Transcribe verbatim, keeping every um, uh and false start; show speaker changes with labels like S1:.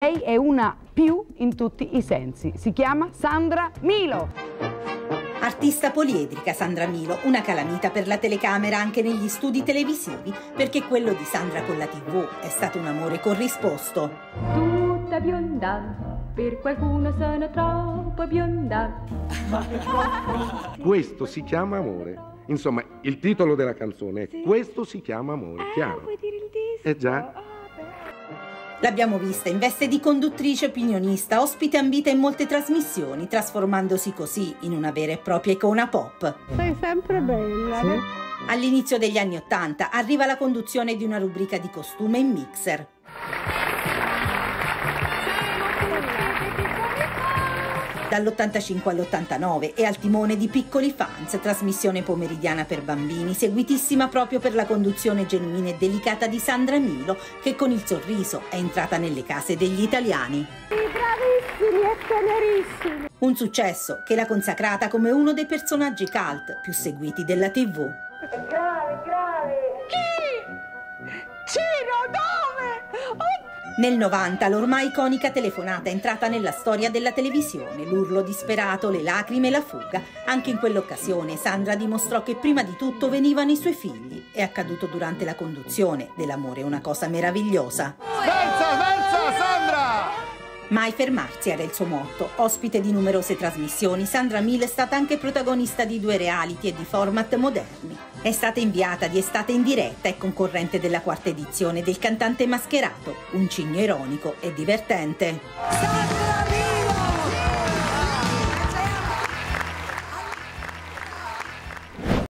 S1: Lei è una più in tutti i sensi. Si chiama Sandra Milo.
S2: Artista poliedrica Sandra Milo, una calamita per la telecamera anche negli studi televisivi, perché quello di Sandra con la tivù è stato un amore corrisposto.
S3: Tutta bionda, per qualcuno sono troppo bionda.
S4: Questo si chiama amore. Insomma, il titolo della canzone è sì. Questo si chiama amore,
S3: ah,
S4: chiaro?
S3: Vuoi dire il disco?
S4: Eh già.
S3: Oh,
S2: L'abbiamo vista in veste di conduttrice opinionista, ospite ambita in molte trasmissioni, trasformandosi così in una vera e propria icona pop.
S3: Sei sempre bella.
S4: Sì.
S2: All'inizio degli anni Ottanta arriva la conduzione di una rubrica di costume in Mixer. Dall'ottantacinque all'ottantanove è al timone di Piccoli Fans, trasmissione pomeridiana per bambini, seguitissima proprio per la conduzione genuina e delicata di Sandra Milo, che con il sorriso è entrata nelle case degli italiani.
S3: Bravissimi e tenerissimi!
S2: Un successo che l'ha consacrata come uno dei personaggi cult più seguiti della tivù.
S3: Grave, grave! Chi? Ciro, dove? Oh.
S2: Nel novanta l'ormai iconica telefonata è entrata nella storia della televisione, l'urlo disperato, le lacrime e la fuga. Anche in quell'occasione Sandra dimostrò che prima di tutto venivano i suoi figli. È accaduto durante la conduzione dell'amore, una cosa meravigliosa.
S5: Sverza, sverza, Sandra!
S2: Mai fermarsi era il suo motto. Ospite di numerose trasmissioni, Sandra Milo è stata anche protagonista di due reality e di format moderni. È stata inviata di Estate in diretta e concorrente della quarta edizione del Cantante Mascherato, un cigno ironico e divertente.